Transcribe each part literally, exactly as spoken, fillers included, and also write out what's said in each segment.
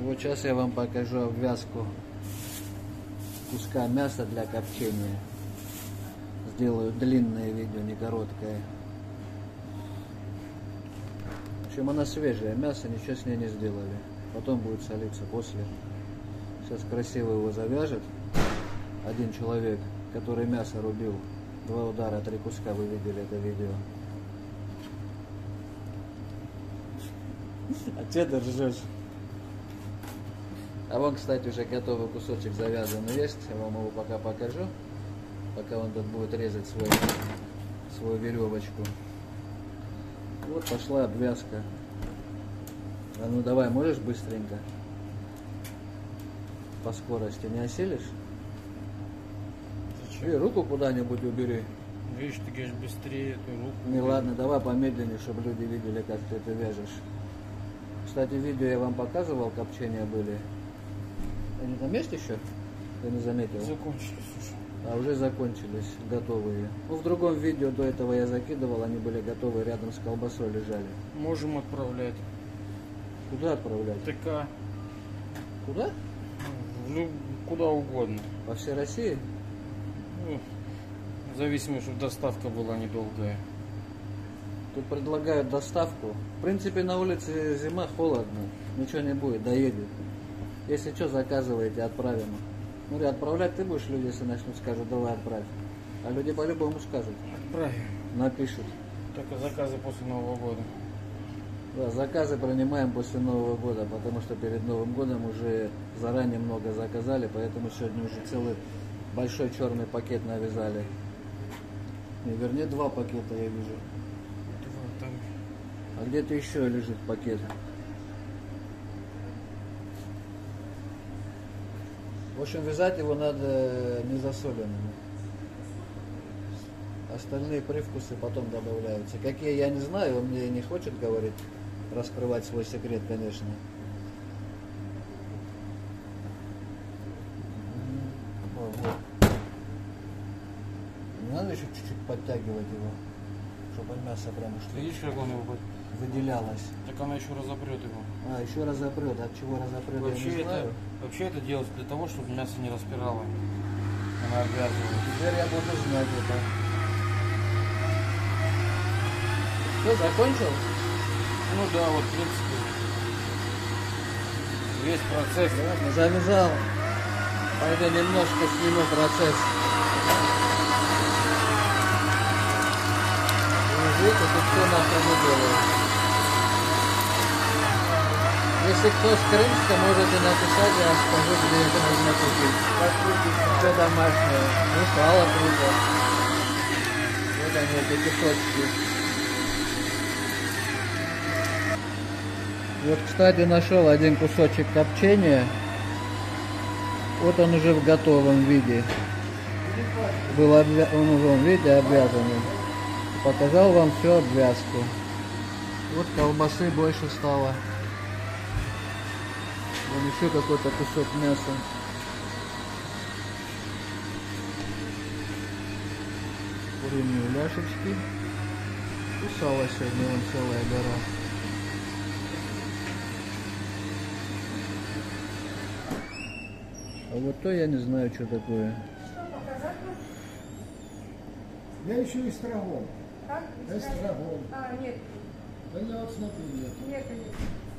Вот сейчас я вам покажу обвязку куска мяса для копчения. Сделаю длинное видео, не короткое. В общем, она свежая, мясо, ничего с ней не сделали. Потом будет солиться после. Сейчас красиво его завяжет один человек, который мясо рубил. Два удара, три куска, вы видели это видео. А че ты ржешь? А вон, кстати, уже готовый кусочек завязан есть. Я вам его пока покажу. Пока он тут будет резать свой, свою веревочку. Вот пошла обвязка. А ну давай, можешь быстренько? По скорости не осилишь? Зачем? И руку куда-нибудь убери. Видишь, ты говоришь быстрее эту руку. Не, ладно, давай помедленнее, чтобы люди видели, как ты это вяжешь. Кстати, видео я вам показывал, копчения были. Они там есть еще? Ты не заметил? Закончились уже. А уже закончились, готовые. Ну, в другом видео до этого я закидывал, они были готовы, рядом с колбасой лежали. Можем отправлять. Куда отправлять? ТК. Куда? Ну, куда угодно. По всей России? Ну, в зависимости, чтобы доставка была недолгая. Тут предлагают доставку. В принципе, на улице зима, холодно. Ничего не будет, доедет. Если что, заказываете, отправим. Ну, отправлять ты будешь, люди, если начнут, скажут, давай отправь. А люди по-любому скажут. Отправим. Напишут. Только заказы после Нового года. Да, заказы принимаем после Нового года, потому что перед Новым годом уже заранее много заказали, поэтому сегодня уже целый большой черный пакет навязали. И, вернее, два пакета я вижу. Два там. А где-то еще лежит пакет. В общем, вязать его надо не засоленным. Остальные привкусы потом добавляются. Какие, я не знаю, он мне не хочет говорить, раскрывать свой секрет, конечно. Не надо еще чуть-чуть подтягивать его, чтобы мясо прямо что Видишь, как он его выделялось. Так она еще разопрет его. А, еще разопрет. От чего разопрет, Вообще я не это, знаю. вообще это делается для того, чтобы мясо не распирало. Она обвязывает. Теперь я буду знать это. Что, закончил? Ну да, вот в принципе весь процесс. Ладно, завязал. Пойду немножко сниму процесс. Видите, тут все на ходу делают. Если кто с Крымска, можете написать, я скажу, где это можно купить. Все домашнее. Ну, сало круто. Вот они, эти кусочки. Вот, кстати, нашел один кусочек копчения. Вот он уже в готовом виде. Был обвя... Он уже в виде обвязанный. Показал вам всю обвязку. Вот колбасы больше стало. Вон еще какой-то кусок мяса. Куриные ляшечки. И сало сегодня вон целая гора. А вот то я не знаю, что такое. Я ищу эстрагон. Как? Эстрагон. А, нет. Да я вот смотрю, нет. Нет, нет.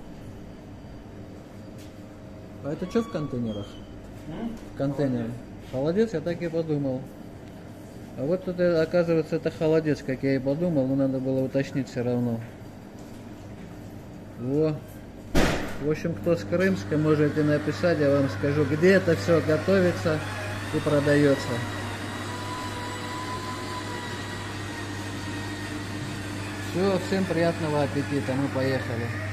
А это что в контейнерах? М? В контейнере. Холодец, я так и подумал. А вот это, оказывается, это холодец, как я и подумал, но надо было уточнить все равно. Во. В общем, кто с Крымска, можете написать, я вам скажу, где это все готовится и продается. Все, всем приятного аппетита, мы поехали.